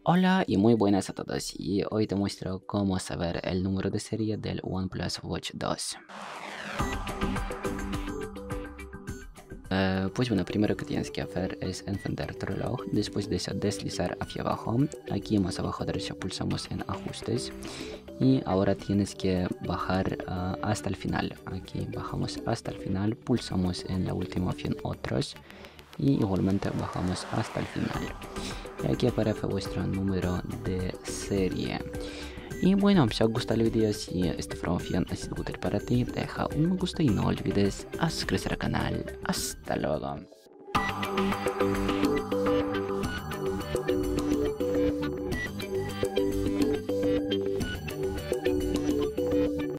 Hola y muy buenas a todos, y hoy te muestro cómo saber el número de serie del OnePlus Watch 2. Pues bueno, primero que tienes que hacer es encender tu reloj, después de eso deslizar hacia abajo. Aquí más abajo a derecha pulsamos en ajustes y ahora tienes que bajar hasta el final. Aquí bajamos hasta el final, pulsamos en la última opción otros y igualmente bajamos hasta el final. Y aquí aparece vuestro número de serie. Y bueno, si os gusta el vídeo, si esta información ha sido útil para ti, deja un me gusta y no olvides suscribirte al canal. Hasta luego.